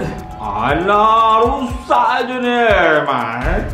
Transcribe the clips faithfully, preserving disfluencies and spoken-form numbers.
Alah, rusak aja ni, Mas.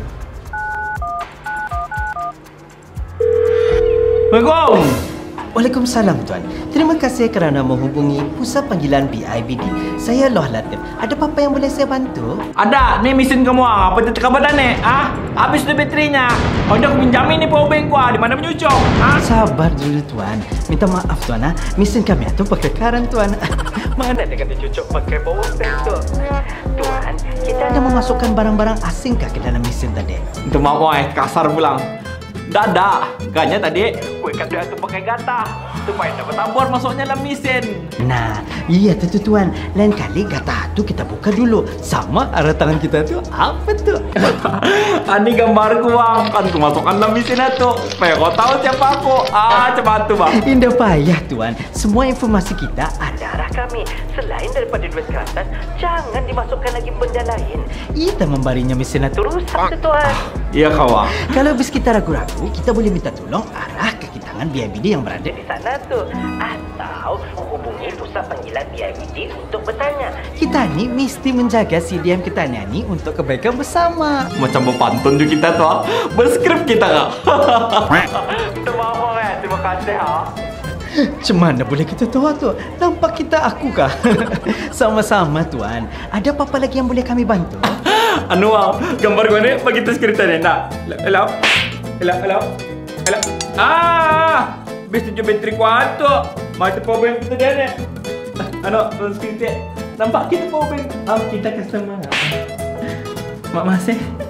Assalamualaikum. Waalaikumsalam tuan. Terima kasih kerana menghubungi Pusat Panggilan B I B D. Saya Loh Latif. Ada apa-apa yang boleh saya bantu? Ada, ni mesin kamu ah. Apa tu cakap badan ni? Ah, habis tu baterinya. Oh, dah aku pinjamin ni power bank gua. Di mana menyucuk? Ah, sabar dulu tuan. Minta maaf tuan ah. Mesin kami itu berkekaran tuan. Mana dia kata cucuk pakai power bank tu? Tuan, kita ada memasukkan barang-barang asing kah ke dalam mesin tadi? minta maaf eh, kasar pulang. Dah ada. Kayaknya tadi gue kata tu pakai gata supaya dapat tabur masuknya dalam mesin. Nah, iya tu tu tuan. Lain kali gata tu kita buka dulu. Sama arah tangan kita tu apa tu? Ini gambar gua kan aku masukkan dalam mesin itu supaya kau tahu siapa aku. Ah, cepat tu bang. Indah payah tuan. Semua informasi kita ada arah kami. Selain daripada duit kertas, jangan dimasukkan lagi benda lain. Kita membarinya mesin itu rusak tu tuan. Iya kawan. Kalau bis kita ragu-ragu, kita boleh minta tolong arah kaki tangan B I B D yang berada di sana tu. Atau hubungi Pusat Panggilan B I B D untuk bertanya. Kita ni mesti menjaga C D M kita ni untuk kebaikan bersama. Macam berpantun juga kita tu ah. Berskrip kita kah? Terima kasih, terima kasih ha. Macam mana boleh kita tahu tu? Nampak kita aku kah? Sama-sama tuan. Ada apa-apa lagi yang boleh kami bantu? Anu ah, gambar gua ni bagi tu skrip tadi nak. Hello. Hello, hello. Hello. Ah, bis tunjuk bateri kuat tu. Macam power bank kita dia ni. Anu, turun skrip dia. Nampak kita power bank. Ah, kita customer. Mak masih.